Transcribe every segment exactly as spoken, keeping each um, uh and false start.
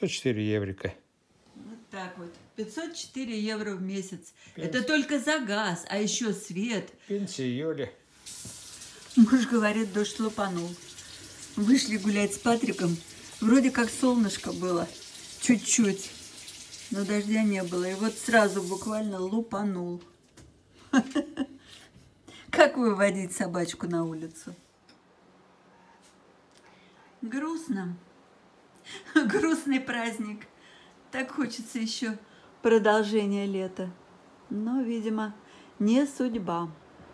пятьсот четыре еврика. Вот так вот. пятьсот четыре евро в месяц. Пенс... Это только за газ, а еще свет. Пенсия Юли. Муж говорит, дождь лупанул. Вышли гулять с Патриком. Вроде как солнышко было. Чуть-чуть. Но дождя не было. И вот сразу буквально лупанул. Как выводить собачку на улицу? Грустно. Грустный праздник. Так хочется еще продолжения лета. Но, видимо, не судьба.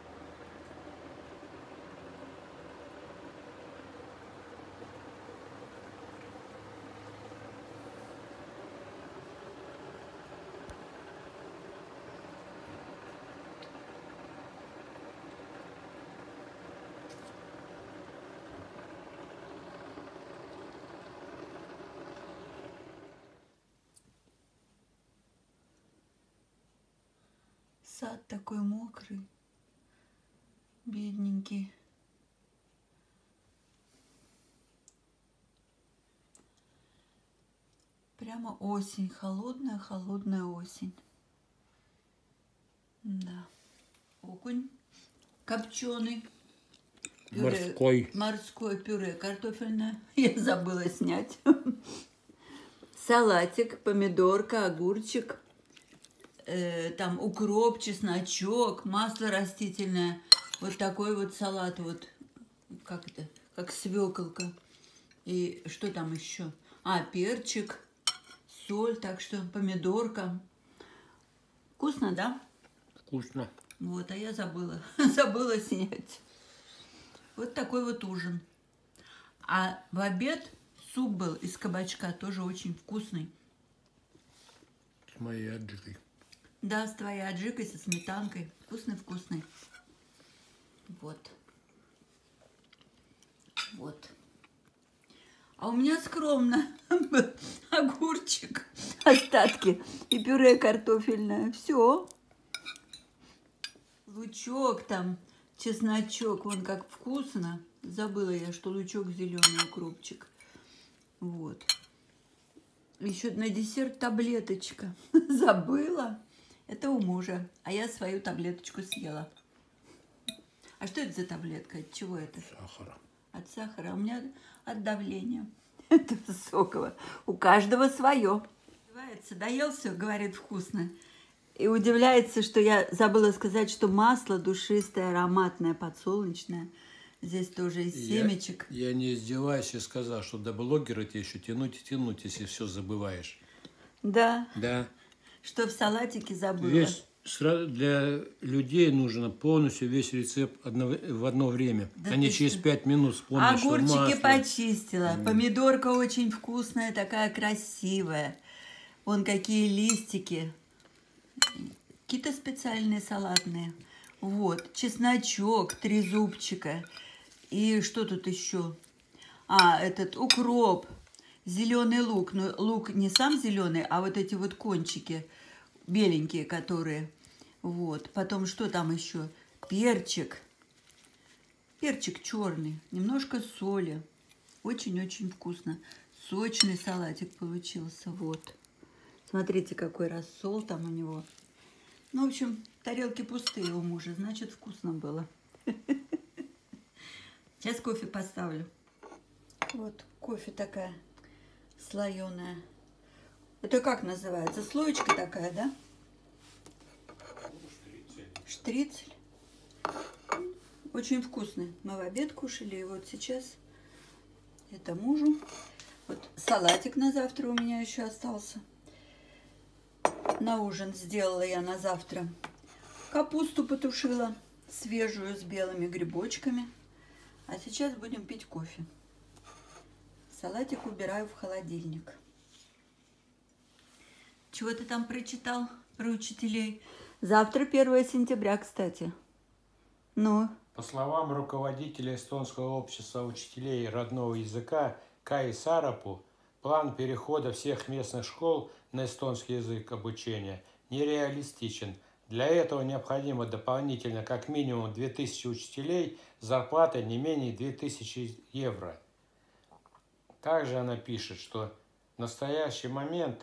Сад такой мокрый, бедненький. Прямо осень, холодная-холодная осень. Да. Окунь копченый. Пюре, Морской. Морское пюре картофельное. Я забыла снять. Салатик, помидорка, огурчик. Там укроп, чесночок, масло растительное. Вот такой вот салат, вот, как это, как свеколка. И что там еще? А, перчик, соль, так что помидорка. Вкусно, да? Вкусно. Вот, а я забыла, забыла снять. Вот такой вот ужин. А в обед суп был из кабачка, тоже очень вкусный. С моей аджикой. Да, с твоей аджикой, со сметанкой. Вкусный-вкусный. Вот. Вот. А у меня скромно. Огурчик, остатки и пюре картофельное. Все. Лучок там, чесночок. Вон как вкусно. Забыла я, что лучок зеленый, укропчик. Вот. Еще на десерт таблеточка. Забыла. Это у мужа, а я свою таблеточку съела. А что это за таблетка? От чего это? Сахара. От сахара. А у меня от давления. Это высокого. У каждого свое. Доел все, говорит, вкусно. И удивляется, что я забыла сказать, что масло душистое, ароматное, подсолнечное. Здесь тоже из семечек. Я, я не издеваюсь и сказал, что до блогера тебе еще тянуть и тянуть, если все забываешь. Да. Да. Что в салатике забыла. Весь, для людей нужно полностью весь рецепт одно, в одно время. Да, Они через что? пять минут вспомнят, Огурчики что масло. почистила. Mm. Помидорка очень вкусная, такая красивая. Вон какие листики. Какие-то специальные салатные. Вот. Чесночок, три зубчика. И что тут еще? А, этот укроп. Зеленый лук, но лук не сам зеленый, а вот эти вот кончики беленькие, которые. Вот. Потом что там еще? Перчик. Перчик черный. Немножко соли. Очень-очень вкусно. Сочный салатик получился. Вот. Смотрите, какой рассол там у него. Ну, в общем, тарелки пустые у мужа. Значит, вкусно было. Сейчас кофе поставлю. Вот кофе такая. Слоеная. Это как называется? Слоечка такая, да? Штрицель. Очень вкусный. Мы в обед кушали, и вот сейчас это мужу. Вот салатик на завтра у меня еще остался. На ужин сделала я на завтра. Капусту потушила, свежую, с белыми грибочками. А сейчас будем пить кофе. Салатик убираю в холодильник. Чего ты там прочитал про учителей? Завтра первое сентября, кстати. Ну? По словам руководителя эстонского общества учителей родного языка Каи Сарапу, план перехода всех местных школ на эстонский язык обучения нереалистичен. Для этого необходимо дополнительно как минимум две тысячи учителей с зарплатой не менее двух тысяч евро. Также она пишет, что В настоящий момент,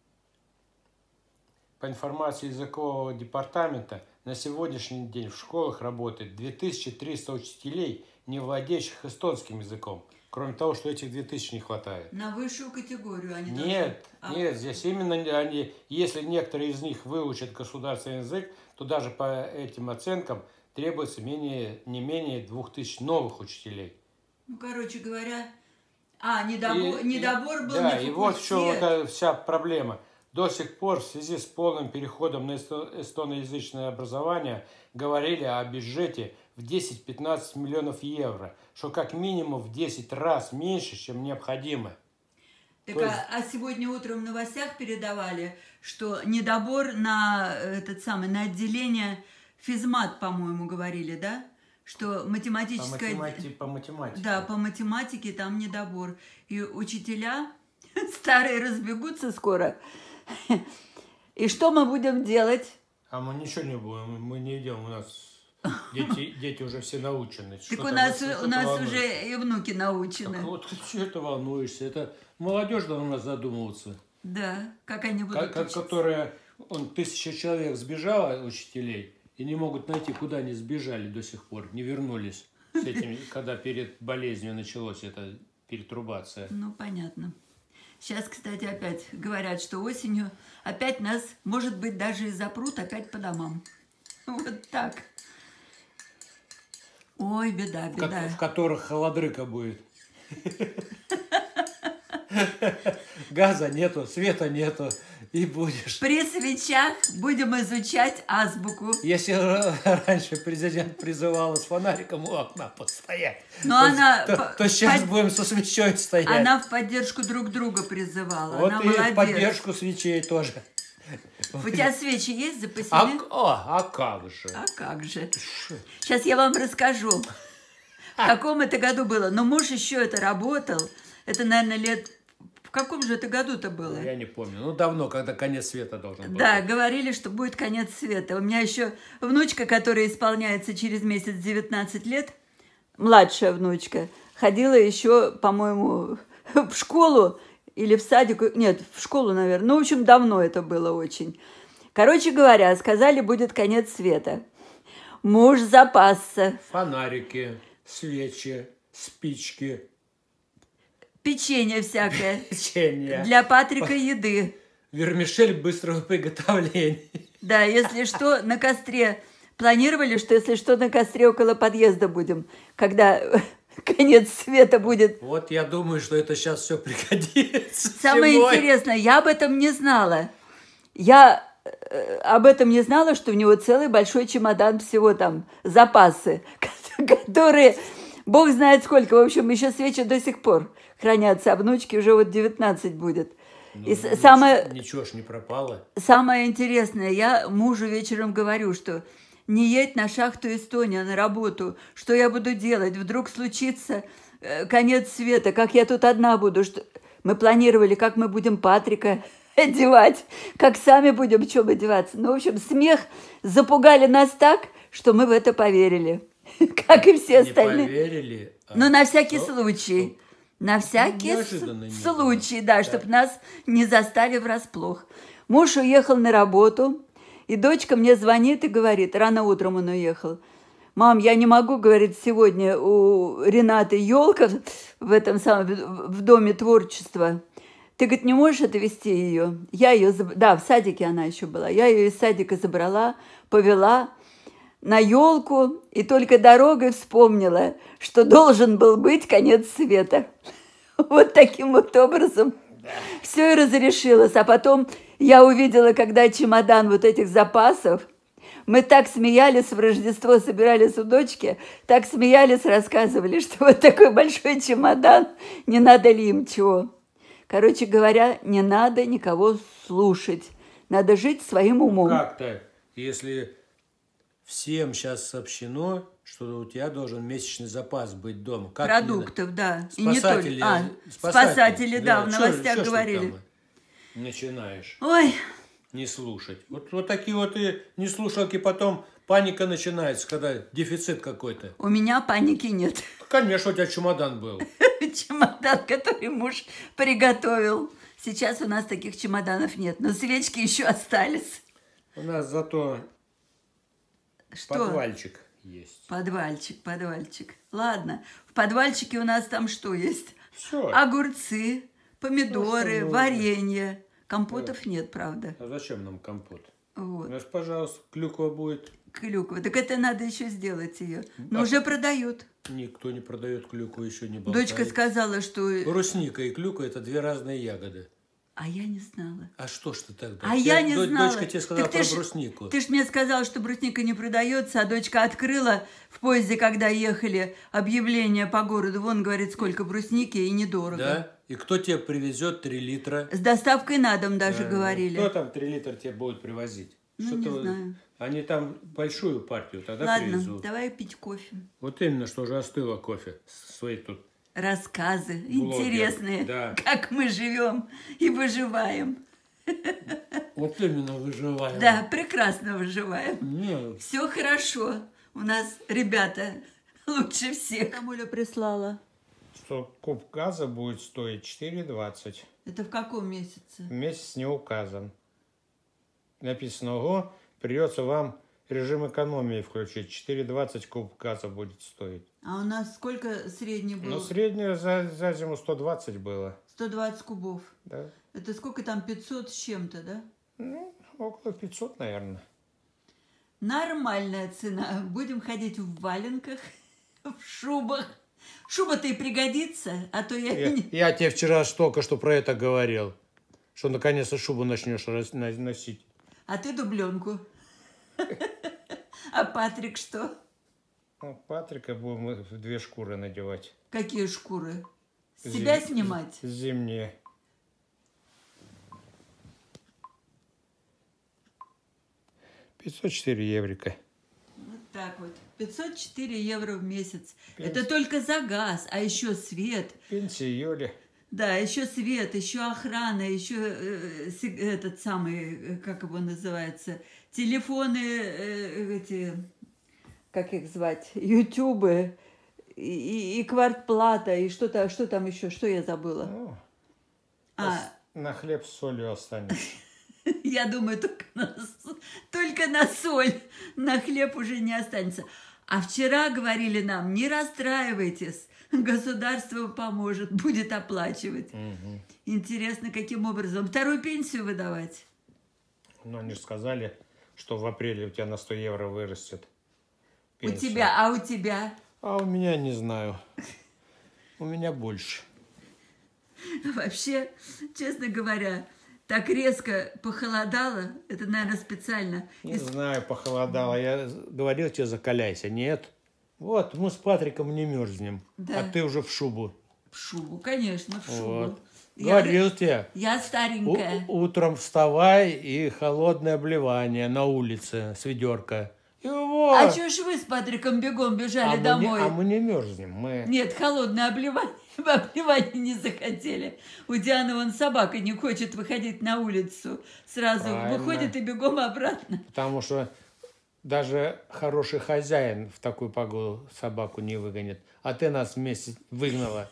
по информации языкового департамента, на сегодняшний день в школах работает две тысячи триста учителей, не владеющих эстонским языком. Кроме того, что этих двух тысяч не хватает. На высшую категорию они Нет, должны... нет, здесь именно они, если некоторые из них выучат государственный язык, то даже по этим оценкам требуется менее, не менее двух тысяч новых учителей. Ну, короче говоря, а, недобор, и, недобор был да, на факультет. И вот в чем вот вся проблема. До сих пор в связи с полным переходом на эстоноязычное образование говорили о бюджете в десять-пятнадцать миллионов евро, что как минимум в десять раз меньше, чем необходимо. Так есть... а, а сегодня утром в новостях передавали, что недобор на этот самый на отделение физмат, по-моему, говорили, да? Что математическое... По, математи... по математике. Да, по математике там недобор. И учителя старые разбегутся скоро. И что мы будем делать? А мы ничего не будем, мы не идем, у нас дети, дети уже все научены. Так у нас, у нас уже и внуки научены. Так вот, что ты волнуешься? Это молодежь должна задумываться. Да, как они будут как, Которая, он, тысяча человек сбежала, учителей, и не могут найти, куда они сбежали до сих пор, не вернулись с этим, когда перед болезнью началась эта перетрубация. Ну, понятно. Сейчас, кстати, опять говорят, что осенью опять нас, может быть, даже и запрут опять по домам. Вот так. Ой, беда, беда. В, в которых холодрыка будет. Газа нету, света нету, и будешь. При свечах будем изучать азбуку. Если раньше президент призывал с фонариком у окна постоять, Но то, она то, по, то сейчас под... будем со свечой стоять. Она в поддержку друг друга призывала. Вот она и молодец. в поддержку свечей тоже. У тебя свечи есть запасены? А, а, а как же? А как же? Сейчас я вам расскажу, в каком это году было. Но муж еще это работал. Это, наверное, лет... В каком же это году-то было? Я не помню. Ну, давно, когда конец света должен был. Да, говорили, что будет конец света. У меня еще внучка, которая исполняется через месяц девятнадцать лет, младшая внучка, ходила еще, по-моему, в школу или в садик. Нет, в школу, наверное. Ну, в общем, давно это было очень. Короче говоря, сказали, будет конец света. Муж запасся. Фонарики, свечи, спички. Печенье всякое. Печенье. Для Патрика еды. Вермишель быстрого приготовления. Да, если что, на костре. Планировали, что если что, на костре около подъезда будем, когда конец света будет. Вот я думаю, что это сейчас все пригодится. Самое зимой. Интересное, я об этом не знала. Я об этом не знала, что у него целый большой чемодан всего там, запасы, которые, бог знает сколько. В общем, еще свечи до сих пор хранятся, а внучке уже вот девятнадцать будет. Ну, И ничего, самое, ничего ж не пропало. Самое интересное, я мужу вечером говорю, что не едь на шахту Эстония, на работу. Что я буду делать? Вдруг случится э, конец света, как я тут одна буду. Что... Мы планировали, как мы будем Патрика одевать, как сами будем в чем одеваться. Ну, в общем, смех запугали нас так, что мы в это поверили. Как и все остальные. Не поверили. А Но на всякий что? случай. На всякий Неожиданно случай, да, чтобы нас не застали врасплох. Муж уехал на работу, и дочка мне звонит и говорит, рано утром он уехал. Мам, я не могу, говорит, сегодня у Ренаты елка в этом самом, в Доме творчества. Ты, говорит, не можешь отвезти ее? Я ее, да, в садике она еще была. Я ее из садика забрала, повела на елку, и только дорогой вспомнила, что должен был быть конец света. Вот таким вот образом все и разрешилось. А потом я увидела, когда чемодан вот этих запасов, мы так смеялись в Рождество, собирались у дочки, так смеялись, рассказывали, что вот такой большой чемодан, не надо ли им чего. Короче говоря, не надо никого слушать, надо жить своим умом. Ну, как-то, если всем сейчас сообщено, что у тебя должен месячный запас быть дома. Как продуктов, да. Спасатели, и не только. А, спасатели, спасатели да, да, в новостях что, говорили. Что начинаешь Ой. Не слушать. Вот, вот такие вот и не слушалки, потом паника начинается, когда дефицит какой-то. У меня паники нет. Конечно, у тебя чемодан был. Чемодан, который муж приготовил. Сейчас у нас таких чемоданов нет, но свечки еще остались. У нас зато Что? подвальчик есть. Подвальчик, подвальчик. Ладно, в подвальчике у нас там что есть? Все. Огурцы, помидоры, Ну, что варенье. Компотов нет, правда. А зачем нам компот? У Вот. нас, пожалуйста, клюква будет. Клюква. Так это надо еще сделать ее. Но А- уже продают. Никто не продает клюкву, еще не болтает. Дочка сказала, что... Брусника и клюква – это две разные ягоды. А я не знала. А что ж ты тогда? А я не Дочь- знала. Дочка тебе сказала Так ты про ж- бруснику. Ты ж мне сказал, что брусника не продается, а дочка открыла в поезде, когда ехали, объявление по городу. Вон, говорит, сколько брусники и недорого. Да? И кто тебе привезет три литра? С доставкой на дом даже Э, говорили. Кто там три литра тебе будет привозить? Ну, Что не ты- знаю. Они там большую партию тогда Ладно, привезут. давай пить кофе. Вот именно, что уже остыло кофе. Свои тут. Рассказы Блогер, интересные, да. как мы живем и выживаем. Вот именно выживаем. Да, прекрасно выживаем. Не, Все хорошо. У нас ребята лучше всех. Камуля прислала. что куб газа будет стоить четыре двадцать. Это в каком месяце? Месяц не указан. Написано, ого, придется вам режим экономии включить. четыре двадцать куб газа будет стоить. А у нас сколько средний был? Ну, среднее за, за зиму сто двадцать было. сто двадцать кубов. Да? Это сколько там, пятьсот с чем-то, да? Ну, около пятьсот, наверное. Нормальная цена. Будем ходить в валенках, в шубах. Шуба-то и пригодится, а то я... Я, не- я тебе вчера только что про это говорил. Что наконец-то шубу начнешь рас- на- носить. А ты дубленку. А Патрик что? Ну, Патрика будем в две шкуры надевать. Какие шкуры? С себя Зим- снимать? Зимние. пятьсот четыре еврика. Вот так вот. пятьсот четыре евро в месяц. Пенс- Это только за газ, а еще свет. Пенсия Юли. Да, еще свет, еще охрана, еще э, си- этот самый, э, как его называется, телефоны, э, эти, как их звать, ютубы, и, и, и квартплата, и что-то, что там еще, что я забыла? Ну, А, на хлеб с солью останется. я думаю, только на, с- только на соль, на хлеб уже не останется. А вчера говорили нам, не расстраивайтесь, государство поможет, будет оплачивать. Мгм. Интересно, каким образом? Вторую пенсию выдавать? Но они же сказали, что в апреле у тебя на сто евро вырастет. У пенсия. тебя, а у тебя? А у меня не знаю. У меня больше. Вообще, честно говоря, так резко похолодало, это, наверное, специально. Не Из- знаю, похолодало. Я говорил тебе, закаляйся. Нет. Вот, мы с Патриком не мерзнем. Да. А ты уже в шубу. В шубу, конечно, в шубу. Вот. Я, Говорил тебе. я У- старенькая. утром вставай и холодное обливание на улице с ведерка. И вот. А чё ж вы с Патриком бегом бежали А мы не- домой? а мы не мерзнем. Мы... Нет, холодное обливание, вы обливание не захотели. У Дианы вон собака не хочет выходить на улицу. Сразу Правильно. выходит и бегом обратно. Потому что даже хороший хозяин в такую погоду собаку не выгонит. А ты нас вместе выгнала.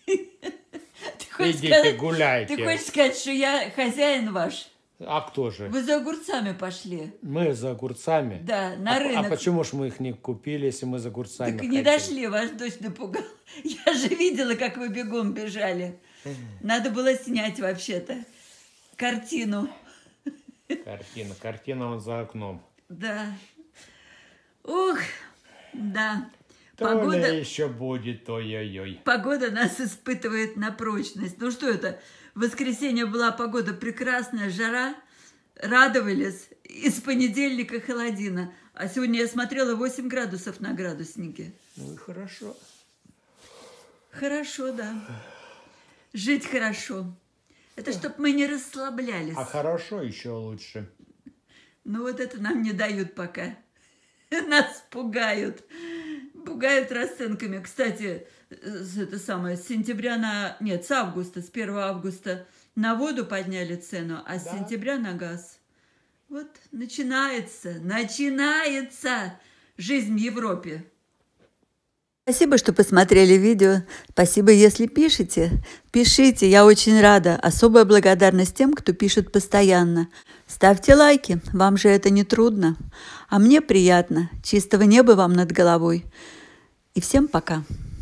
Ты хочешь, Идите, сказать, гуляйте. ты хочешь сказать, что я хозяин ваш? А кто же? Вы за огурцами пошли. Мы за огурцами. Да, на а, рынок. А почему ж мы их не купили, если мы за огурцами Так не ходили? дошли, ваш дочь напугал. Я же видела, как вы бегом бежали. Надо было снять вообще-то картину. Картина. Картина вон за окном. Да. Ух, да. То Погода, ли еще будет, ой-ой-ой. погода нас испытывает на прочность. Ну что это? В воскресенье была погода прекрасная, жара. Радовались. И с понедельника холодина. А сегодня я смотрела восемь градусов на градуснике. Ну и хорошо. Хорошо, да. Жить хорошо. Это чтоб мы не расслаблялись. А хорошо еще лучше. Ну вот это нам не дают пока. Нас пугают. Пугают расценками. Кстати, с- это самое, с сентября на... Нет, с августа, с первого августа на воду подняли цену, а с Да. сентября на газ. Вот начинается, начинается жизнь в Европе. Спасибо, что посмотрели видео. Спасибо, если пишете. Пишите, я очень рада. Особая благодарность тем, кто пишет постоянно. Ставьте лайки, вам же это не трудно. А мне приятно. Чистого неба вам над головой. И всем пока.